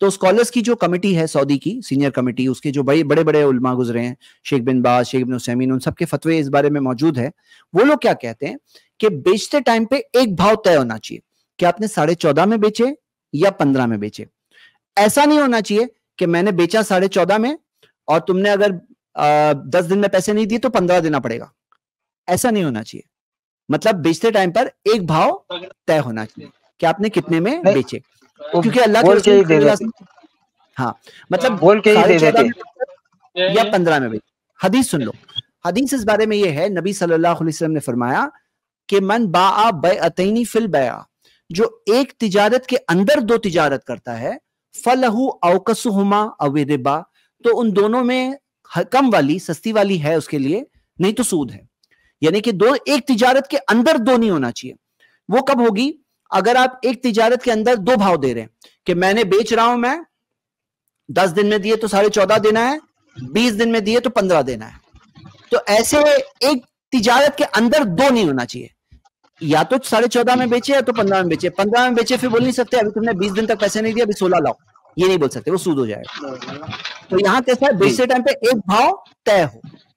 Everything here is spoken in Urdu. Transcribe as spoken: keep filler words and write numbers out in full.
تو اسکالرس کی جو کمیٹی ہے سعودی کی سینئر کمیٹی، اس کے جو بڑے بڑے بڑے علماء گزرے ہیں، شیخ بن باز، شیخ بن عثیمین، ان سب کے فتوے اس بارے میں موجود ہے. وہ لوگ کیا کہتے ہیں کہ بیچتے ٹائم پہ ایک بھاؤ طے ہونا چاہیے کہ آپ نے ساڑھے چودہ میں بیچے یا پندرہ میں بیچے. ایسا نہیں ہونا چاہیے کہ میں نے بیچا ساڑھے چودہ میں اور تم نے اگر دس دن میں پیسے نہیں دیے تو پندرہ دینا پڑے گا. ایسا نہیں ہونا چاہیے. مطلب بیچتے ٹائم پر ایک بھاؤ طے ہونا چاہیے کہ آپ نے کتنے میں بیچے، کیونکہ اللہ کے رسول ہاں مطلب بول کے ساڑھے چودہ میں یا پندرہ میں بیچے. حدیث سن لو، حدیث اس بارے میں یہ ہے، نبی صلی اللہ علیہ وسلم نے فرمایا کہ من باع بیعتین فی البیع، جو ایک تجارت کے اندر دو تجارت کرتا ہے، فلہ اوکسہما او ربا، تو ان دونوں میں کم والی سستی والی ہے اس کے لیے، نہیں تو سود ہے. یعنی کہ دو ایک تجارت کے اندر دو نہیں ہونا چاہیے. وہ کب ہوگی؟ اگر آپ ایک تجارت کے اندر دو بھاؤ دے رہے ہیں کہ میں نے بیچ رہا ہوں، میں دس دن میں دیے تو ساڑھے چودہ دینا ہے، بیس دن میں دیے تو پندرہ دینا ہے. تو ایسے ایک تجارت کے اندر دو نہیں ہونا چاہیے. یا تو ساڑھے چودہ میں بیچے یا تو پندرہ میں بیچے. پندرہ میں بیچے پھر بول نہیں سکتے ابھی تم نے بیس دن تک پیسے نہیں دیے، ابھی سولہ لاؤ، یہ نہیں بول سکتے، وہ سود ہو جائے گا. تو یہاں کیسا ہے؟ بیچتے ٹائم پہ ایک بھاؤ طے ہو.